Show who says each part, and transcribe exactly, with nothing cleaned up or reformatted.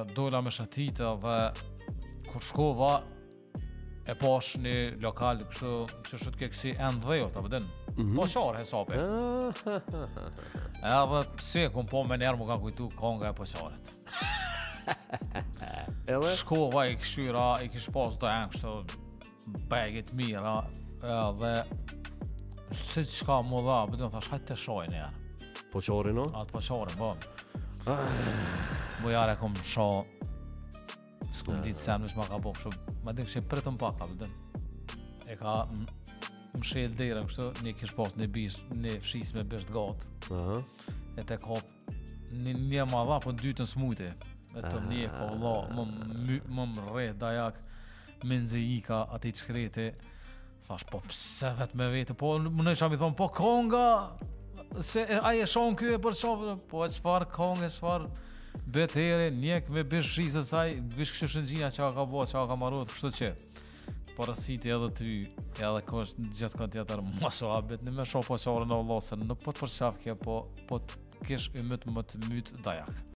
Speaker 1: dola me shatita dhe kur shkova e pash një lokal kështu që shët ke kësi end dheo të vëdin. Po qarë hesape. Edhe pse kum po me njerë mu kanë kujtu konga e poqaret. Shkova i këshyra, i kish pas do janë kështu begit mira edhe se qka mu dha, bëdin thash hajtë të shojnë njerë.
Speaker 2: Poqarin o?
Speaker 1: Atë poqarin, po. Bujare kum sho, s'kum ditë sen vish ma ka po kështu, ma din kështu pritëm pak, bëdin. E ka më shel derën kështu, një kish pas një bis, një fshis me bisht gatë. E te kap, një ma dha, po në dytën s'mujti. E të një ka vla, më më rreth dajak, minzi i ka ati qkreti. Thash, po pse vet me vete, po më në isha mi thonë, po konga, se aje shon kjo e për qafë, po e qfar konga, qfar betere, njek me bish shizë saj, bish kështu shëngjina që ka bo, që ka marot, kështu që. Parasiti edhe ty, edhe kësh në gjithë këtë tjetër, mos o abit, në me shoh po qarën o lasën, nuk po të përqaf kje, po të kish i mytë më të mytë dajak.